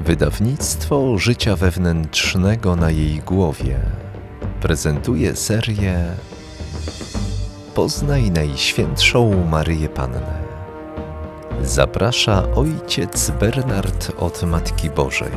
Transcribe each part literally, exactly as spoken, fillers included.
Wydawnictwo Życia Wewnętrznego na jej głowie prezentuje serię Poznaj Najświętszą Maryję Pannę. Zaprasza ojciec Bernard od Matki Bożej.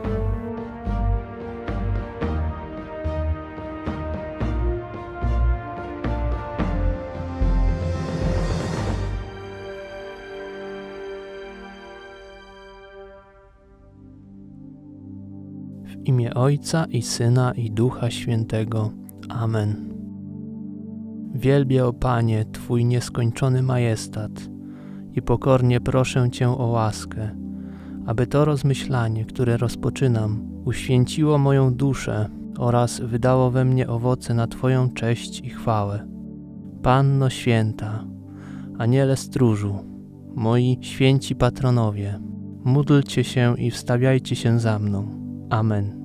W imię Ojca i Syna i Ducha Świętego. Amen. Wielbię, o Panie, Twój nieskończony majestat i pokornie proszę Cię o łaskę, aby to rozmyślanie, które rozpoczynam, uświęciło moją duszę oraz wydało we mnie owoce na Twoją cześć i chwałę. Panno Święta, Aniele Stróżu, moi święci patronowie, módlcie się i wstawiajcie się za mną. Amen.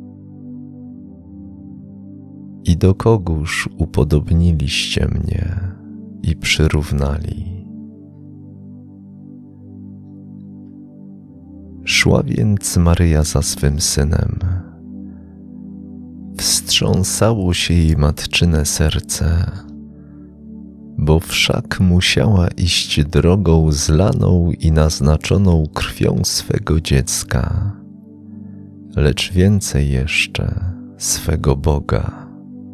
I do kogóż upodobniliście mnie i przyrównali? Szła więc Maryja za swym synem. Wstrząsało się jej matczyne serce, bo wszak musiała iść drogą zlaną i naznaczoną krwią swego dziecka, lecz więcej jeszcze swego Boga.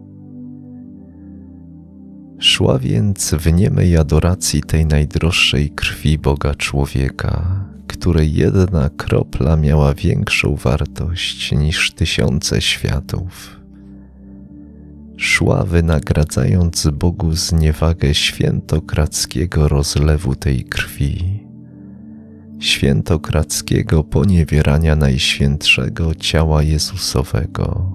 Szła więc w niemej adoracji tej najdroższej krwi Boga człowieka, której jedna kropla miała większą wartość niż tysiące światów. Szła wynagradzając Bogu zniewagę świętokradzkiego rozlewu tej krwi, świętokradzkiego poniewierania Najświętszego ciała Jezusowego.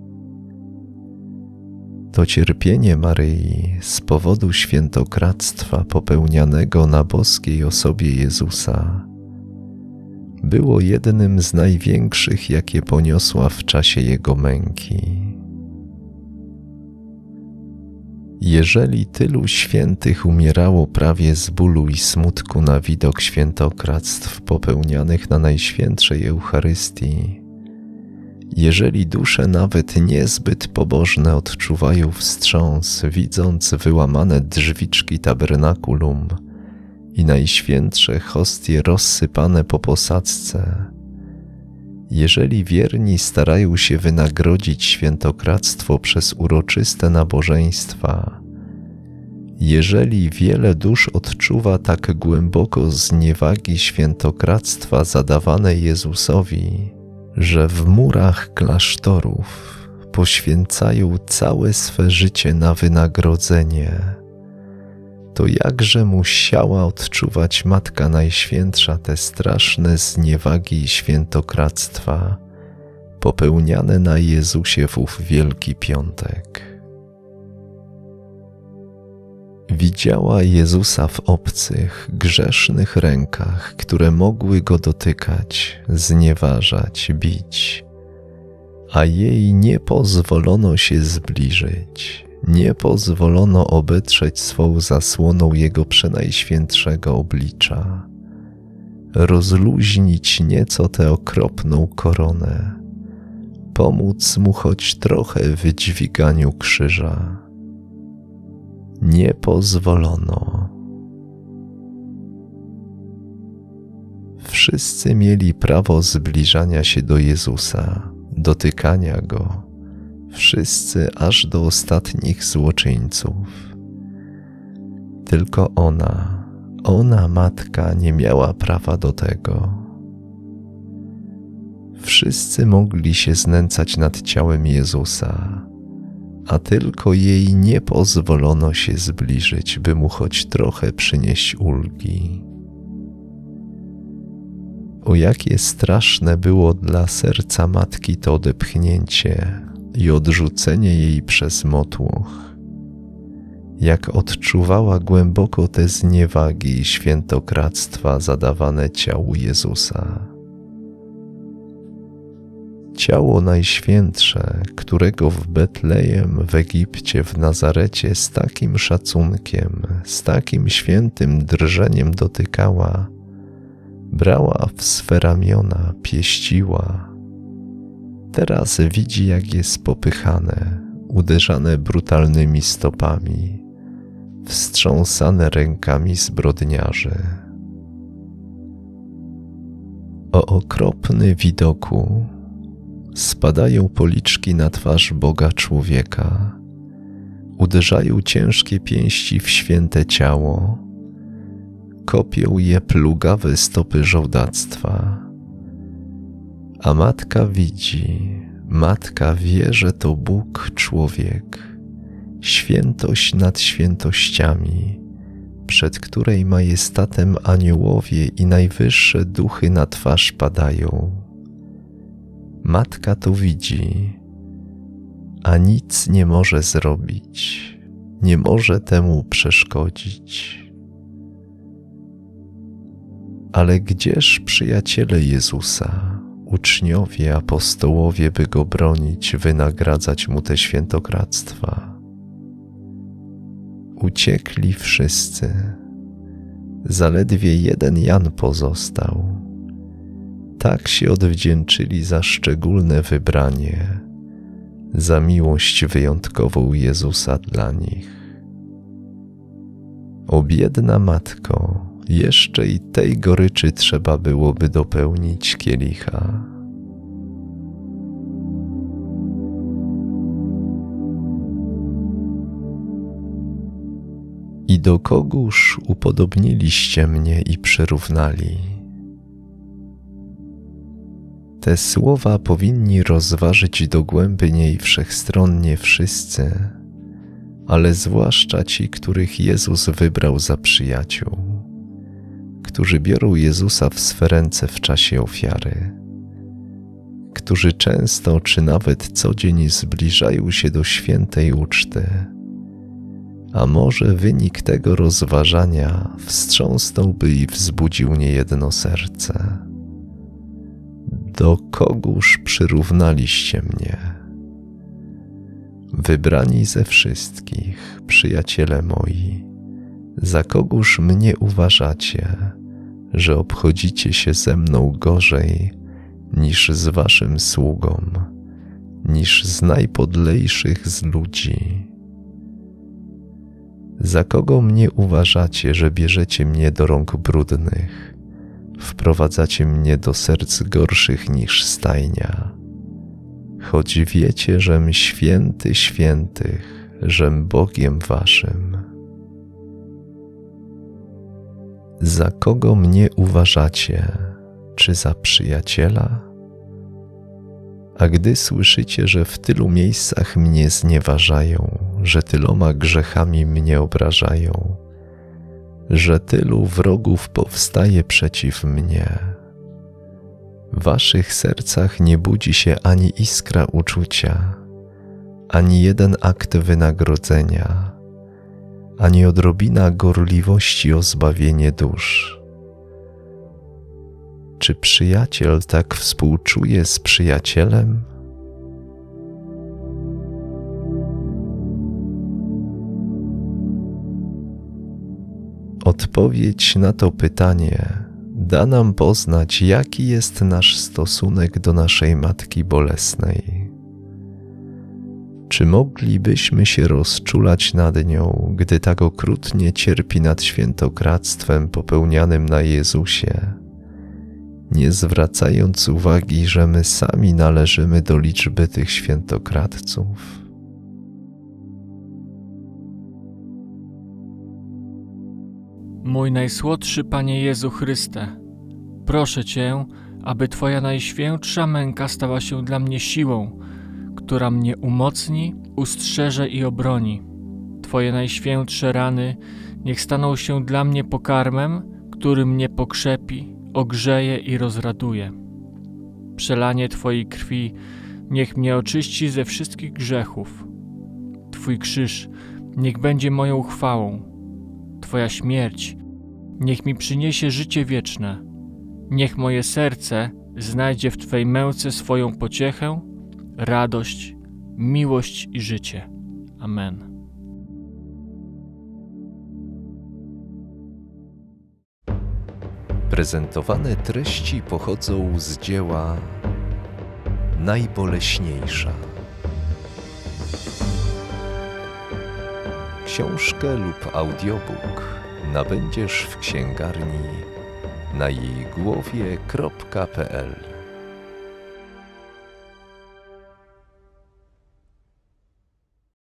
To cierpienie Maryi z powodu świętokradztwa popełnianego na boskiej osobie Jezusa było jednym z największych, jakie poniosła w czasie Jego męki. Jeżeli tylu świętych umierało prawie z bólu i smutku na widok świętokradztw popełnianych na Najświętszej Eucharystii, jeżeli dusze nawet niezbyt pobożne odczuwają wstrząs, widząc wyłamane drzwiczki tabernakulum i Najświętsze hostie rozsypane po posadzce, jeżeli wierni starają się wynagrodzić świętokradztwo przez uroczyste nabożeństwa, jeżeli wiele dusz odczuwa tak głęboko zniewagi świętokradztwa zadawane Jezusowi, że w murach klasztorów poświęcają całe swe życie na wynagrodzenie, to jakże musiała odczuwać Matka Najświętsza te straszne zniewagi świętokradztwa popełniane na Jezusie w ów Wielki Piątek. Widziała Jezusa w obcych, grzesznych rękach, które mogły Go dotykać, znieważać, bić, a jej nie pozwolono się zbliżyć, nie pozwolono obetrzeć swą zasłoną Jego przenajświętszego oblicza, rozluźnić nieco tę okropną koronę, pomóc Mu choć trochę w dźwiganiu krzyża. Nie pozwolono. Wszyscy mieli prawo zbliżania się do Jezusa, dotykania Go, wszyscy aż do ostatnich złoczyńców. Tylko ona, ona Matka nie miała prawa do tego. Wszyscy mogli się znęcać nad ciałem Jezusa, a tylko jej nie pozwolono się zbliżyć, by Mu choć trochę przynieść ulgi. O jakie straszne było dla serca Matki to odepchnięcie i odrzucenie jej przez motłoch, jak odczuwała głęboko te zniewagi i świętokradztwa zadawane ciału Jezusa. Ciało Najświętsze, którego w Betlejem, w Egipcie, w Nazarecie z takim szacunkiem, z takim świętym drżeniem dotykała, Brała w swe ramiona, pieściła. Teraz widzi, jak jest popychane, uderzane brutalnymi stopami, wstrząsane rękami zbrodniarzy. O okropny widoku spadają policzki na twarz Boga człowieka, uderzają ciężkie pięści w święte ciało, kopią je plugawe stopy żołdactwa. A matka widzi, matka wie, że to Bóg człowiek, świętość nad świętościami, przed której majestatem aniołowie i najwyższe duchy na twarz padają. Matka to widzi, a nic nie może zrobić, nie może temu przeszkodzić. Ale gdzież przyjaciele Jezusa, uczniowie, apostołowie, by Go bronić, wynagradzać Mu te świętokradztwa? Uciekli wszyscy. Zaledwie jeden Jan pozostał. Tak się odwdzięczyli za szczególne wybranie, za miłość wyjątkową Jezusa dla nich. O biedna matko, jeszcze i tej goryczy trzeba byłoby dopełnić kielicha. I do kogóż upodobniliście mnie i przyrównali? Te słowa powinni rozważyć dogłębnie i wszechstronnie wszyscy, ale zwłaszcza ci, których Jezus wybrał za przyjaciół, którzy biorą Jezusa w swe ręce w czasie ofiary, którzy często czy nawet co dzień zbliżają się do świętej uczty. A może wynik tego rozważania wstrząsnąłby i wzbudził niejedno serce. Do kogóż przyrównaliście mnie? Wybrani ze wszystkich, przyjaciele moi, za kogóż mnie uważacie, że obchodzicie się ze mną gorzej niż z waszym sługą, niż z najpodlejszych z ludzi? Za kogo mnie uważacie, że bierzecie mnie do rąk brudnych, wprowadzacie mnie do serc gorszych niż stajnia? Choć wiecie, żem święty świętych, żem Bogiem waszym. Za kogo mnie uważacie, czy za przyjaciela? A gdy słyszycie, że w tylu miejscach mnie znieważają, że tyloma grzechami mnie obrażają, że tylu wrogów powstaje przeciw mnie, w waszych sercach nie budzi się ani iskra uczucia, ani jeden akt wynagrodzenia, ani odrobina gorliwości o zbawienie dusz. Czy przyjaciel tak współczuje z przyjacielem? Odpowiedź na to pytanie da nam poznać, jaki jest nasz stosunek do naszej Matki Bolesnej. Czy moglibyśmy się rozczulać nad nią, gdy tak okrutnie cierpi nad świętokradztwem popełnianym na Jezusie, nie zwracając uwagi, że my sami należymy do liczby tych świętokradców? Mój najsłodszy Panie Jezu Chryste, proszę Cię, aby Twoja najświętsza męka stała się dla mnie siłą, która mnie umocni, ustrzeże i obroni. Twoje najświętsze rany niech staną się dla mnie pokarmem, który mnie pokrzepi, ogrzeje i rozraduje. Przelanie Twojej krwi niech mnie oczyści ze wszystkich grzechów. Twój krzyż niech będzie moją chwałą. Twoja śmierć niech mi przyniesie życie wieczne. Niech moje serce znajdzie w Twej męce swoją pociechę, radość, miłość i życie. Amen. Prezentowane treści pochodzą z dzieła Najboleśniejsza. Książkę lub audiobook nabędziesz w księgarni na jej głowie kropka pe el.